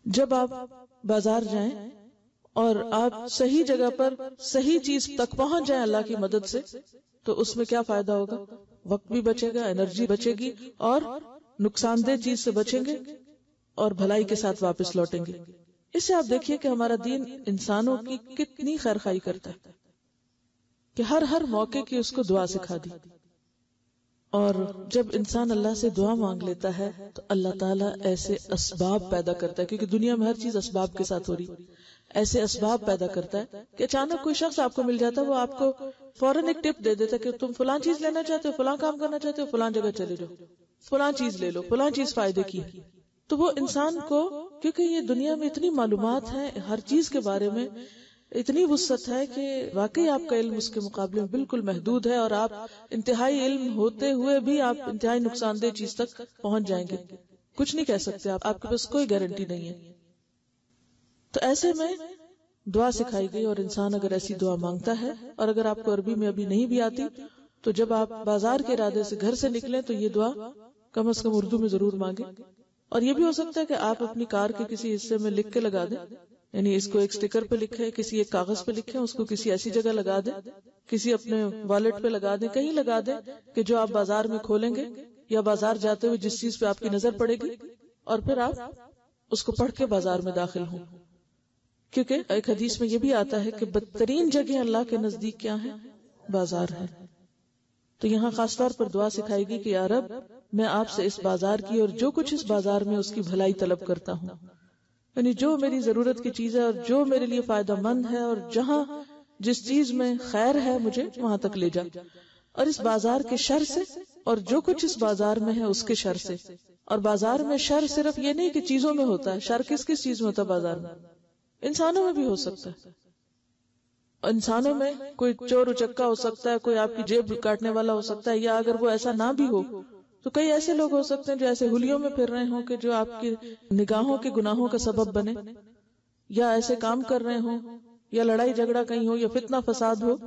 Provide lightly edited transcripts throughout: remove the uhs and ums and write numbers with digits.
جب آپ بازار جائیں اور آپ صحیح جگہ پر صحیح چیز تک پہنچ جائیں اللہ کی مدد سے، تو اس میں کیا فائدہ ہوگا؟ وقت بھی بچے گا، انرجی بچے گی، اور نقصان دہ چیز سے بچیں گے اور بھلائی کے ساتھ واپس لوٹیں گے۔ اس سے آپ دیکھیے کہ ہمارا دین انسانوں کی کتنی خیرخواہی کرتا ہے کہ ہر موقع کی اس کو دعا سکھا دی۔ اور جب انسان اللہ سے دعا مانگ لیتا ہے تو اللہ تعالیٰ ایسے اسباب پیدا کرتا ہے، کیونکہ دنیا میں ہر چیز اسباب کے ساتھ ہو رہی، ایسے اسباب پیدا کرتا ہے کہ اچانک کوئی شخص آپ کو مل جاتا ہے، وہ آپ کو فوراً ایک ٹپ دے دیتا ہے کہ تم فلاں چیز لینا چاہتے ہو، فلاں کام کرنا چاہتے ہو، فلاں جگہ چلے جاؤ، فلاں چیز لے لو، فلاں چیز فائدے کی ہے۔ تو وہ انسان کو، کیونکہ یہ دنیا میں اتنی معلومات ہیں ہر چیز کے بارے میں، اتنی وسعت ہے کہ واقعی آپ کا علم اس کے مقابلے میں بالکل محدود ہے، اور آپ انتہائی علم ہوتے ہوئے بھی آپ انتہائی نقصان دہ چیز تک پہنچ جائیں گے، کچھ نہیں کہہ سکتے آپ کے پاس کوئی گارنٹی نہیں ہے۔ تو ایسے میں دعا سکھائی گئی، اور انسان اگر ایسی دعا مانگتا ہے، اور اگر آپ کو عربی میں ابھی نہیں بھی آتی تو جب آپ بازار کے ارادے سے گھر سے نکلیں تو یہ دعا کم از کم اردو میں ضرور مانگیں۔ اور یہ بھی ہو سکتا ہے کہ آپ اپنی کار کے کسی حصے میں لکھ کے لگا دیں، یعنی اس کو ایک سٹیکر پہ لکھیں، کسی ایک کاغذ پہ لکھیں، اس کو کسی ایسی جگہ لگا دیں، کسی اپنے والیٹ پہ لگا دیں، کہیں لگا دیں کہ جو آپ بازار میں کھولیں گے یا بازار جاتے ہوئے جس چیز پہ آپ کی نظر پڑے گی، اور پھر آپ اس کو پڑھ کے بازار میں داخل ہوں۔ کیونکہ ایک حدیث میں یہ بھی آتا ہے کہ بدترین جگہ اللہ کے نزدیک کیا ہے؟ بازار ہے۔ تو یہاں خاص طور پر دعا سکھائے گی کہ یا رب، میں آپ سے اس بازار کی اور جو کچھ اس بازار میں اس کی بھلائی طلب کرتا ہوں، یعنی جو میری ضرورت کی چیز ہے اور جو میرے لیے فائدہ مند ہے، اور جہاں جس چیز میں خیر ہے مجھے وہاں تک لے جا، اور اس بازار کے شر سے اور جو کچھ اس بازار میں ہے اس کے شر سے۔ اور بازار میں شر صرف یہ نہیں کہ چیزوں میں ہوتا ہے، شر کس کس چیز میں ہوتا ہے بازار میں؟ انسانوں میں بھی ہو سکتا ہے۔ انسانوں میں کوئی چور اچکا ہو سکتا ہے، کوئی آپ کی جیب کاٹنے والا ہو سکتا ہے، یا اگر وہ ایسا نہ بھی ہو تو کئی ایسے لوگ ہو سکتے ہیں جو ایسے ہولیوں میں پھر رہے ہوں کہ جو آپ کی نگاہوں کے گناہوں کا سبب بنے، یا ایسے کام کر رہے ہوں، یا لڑائی جھگڑا کہیں ہو، یا فتنہ فساد ہو۔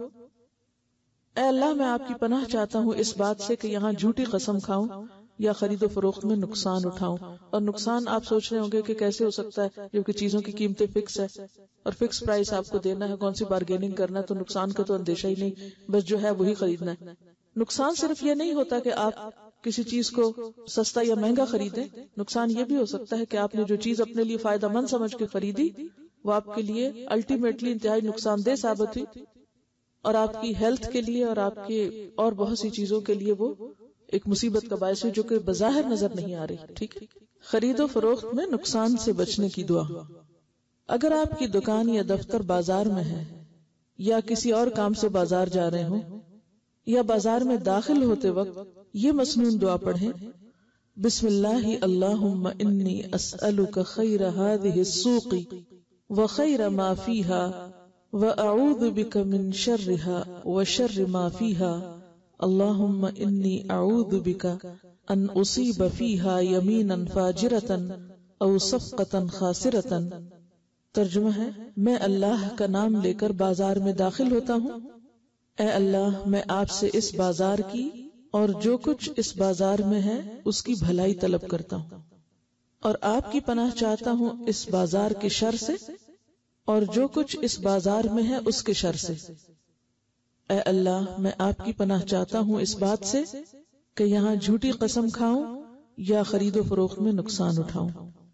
اے اللہ، میں آپ کی پناہ چاہتا ہوں اس بات سے کہ یہاں جھوٹی قسم کھاؤں یا خرید و فروخت میں نقصان اٹھاؤں۔ اور نقصان آپ سوچ رہے ہوں گے کہ کیسے ہو سکتا ہے جبکہ چیزوں کی قیمتیں فکس ہے اور فکس پرائس آپ کو دینا ہے، کون سی بارگیننگ کرنا ہے، تو نقصان کا تو اندیشہ ہی نہیں، بس جو ہے وہی خریدنا ہے۔ نقصان صرف یہ نہیں ہوتا کہ آپ کسی چیز کو سستا یا مہنگا خریدیں، نقصان یہ بھی ہو سکتا ہے کہ آپ نے جو چیز اپنے لیے فائدہ مند سمجھ کے خریدی وہ آپ کے لیے الٹیمیٹلی انتہائی نقصان دہ ثابت ہوئی، اور آپ کی ہیلتھ کے لیے اور آپ کے اور بہت سی چیزوں کے لیے وہ ایک مصیبت کا باعث ہوئی جو کہ بظاہر نظر نہیں آ رہی۔ ٹھیک ہے، خرید و فروخت میں نقصان سے بچنے کی دعا۔ اگر آپ کی دکان یا دفتر بازار میں ہے، یا کسی اور کام سے بازار جا رہے ہوں، یا بازار میں داخل ہوتے وقت یہ مسنون دعا پڑھیں: بسم اللہ اللہم انی اسألک خیر هذه السوق وخیر ما فیها واعوذ بک من شرها وشر ما فیها اللہم انی اعوذ بک ان اصیب فیها یمینا فاجرتا او صفقتا خاسرتا۔ ترجمہ ہے: میں اللہ کا نام لے کر بازار میں داخل ہوتا ہوں، اے اللہ میں آپ سے اس بازار کی اور جو کچھ اس بازار میں ہے اس کی بھلائی طلب کرتا ہوں، اور آپ کی پناہ چاہتا ہوں اس بازار کے شر سے اور جو کچھ اس بازار میں ہے اس کے شر سے۔ اے اللہ میں آپ کی پناہ چاہتا ہوں اس بات سے کہ یہاں جھوٹی قسم کھاؤں یا خرید و فروخت میں نقصان اٹھاؤں۔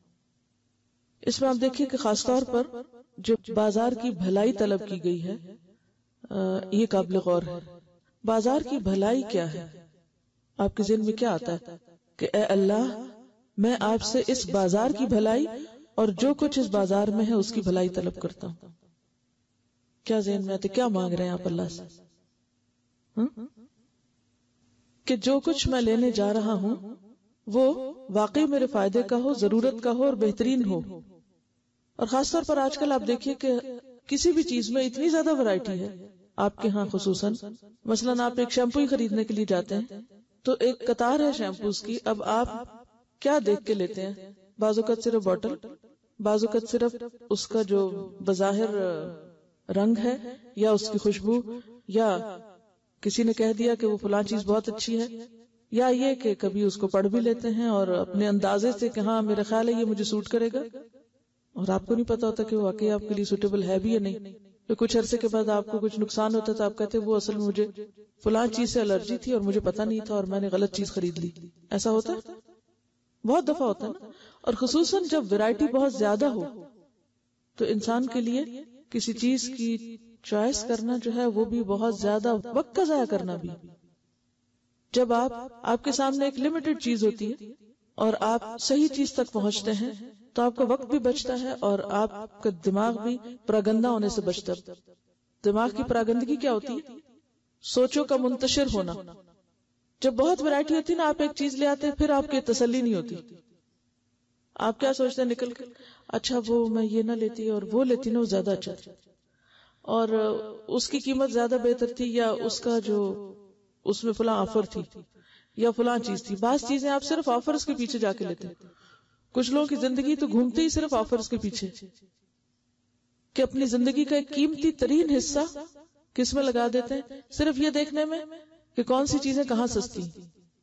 اس میں آپ دیکھیے کہ خاص طور پر جو بازار کی بھلائی طلب کی گئی ہے یہ قابل غور ہے۔ بازار کی بھلائی کیا ہے؟ آپ کے ذہن میں کیا آتا ہے کہ اے اللہ میں آپ سے اس بازار کی بھلائی اور جو کچھ اس بازار میں ہے اس کی بھلائی طلب کرتا ہوں؟ کیا ذہن میں آتا ہے؟ کیا مانگ رہے ہیں آپ اللہ سے؟ کہ جو کچھ میں لینے جا رہا ہوں وہ واقعی میرے فائدے کا ہو، ضرورت کا ہو اور بہترین ہو۔ اور خاص طور پر آج کل آپ دیکھیے کہ کسی بھی چیز میں اتنی زیادہ ورائٹی ہے آپ کے ہاں خصوصاً، مثلاً آپ ایک شیمپو ہی خریدنے کے لیے جاتے ہیں تو ایک قطار ہے شیمپوز کی، اب آپ کیا دیکھ کے لیتے ہیں؟ بعض اوقات صرف بوٹل، بعض اوقات صرف اس کا جو بظاہر رنگ ہے یا اس کی خوشبو، یا کسی نے کہہ دیا کہ وہ فلاں چیز بہت اچھی ہے، یا یہ کہ کبھی اس کو پڑھ بھی لیتے ہیں اور اپنے اندازے سے کہ ہاں میرا خیال ہے یہ مجھے سوٹ کرے گا، اور آپ کو نہیں پتا ہوتا کہ وہ واقعی آپ کے لیے سوٹیبل ہے بھی یا نہیں. پھر کچھ عرصے کے بعد آپ کو کچھ نقصان ہوتا تو آپ کہتے وہ اصل میں مجھے فلاں چیز سے الرجی تھی اور مجھے پتا نہیں تھا اور میں نے غلط چیز خرید لی. ایسا ہوتا ہے بہت دفعہ ہوتا ہے نا. اور خصوصاً جب ویرائٹی بہت زیادہ ہو تو انسان کے لیے کسی چیز کی چوائس کرنا جو ہے وہ بھی بہت زیادہ وقت کا ضائع کرنا بھی. جب آپ کے سامنے ایک لمیٹڈ چیز ہوتی ہے اور آپ صحیح چیز تک پہنچتے ہیں تو آپ کا وقت بھی بچتا ہے اور آپ کا دماغ بھی پراگندہ ہونے سے بچتا ہے. دماغ کی پراگندگی کیا ہوتی ہے؟ سوچوں کا منتشر ہونا. جب بہت ویرائٹی ہوتی ہے نا، آپ ایک چیز لے آتے پھر آپ کی تسلی نہیں ہوتی. آپ کیا سوچتے ہیں نکل کے، اچھا وہ میں یہ نہ لیتی اور وہ لیتی نا وہ زیادہ اچھا تھا اور اس کی قیمت زیادہ بہتر تھی، یا اس کا جو اس میں فلاں آفر تھی یا فلاں چیز تھی. بعض چیزیں آپ صرف آفرز کے پیچھے جا کے لیتے ہیں. کچھ لوگوں کی زندگی تو گھومتے ہی صرف آفرز کے پیچھے کہ اپنی زندگی کا ایک قیمتی ترین حصہ کس میں لگا دیتے ہیں؟ صرف یہ دیکھنے میں کہ کون سی چیزیں کہاں سستی ہیں.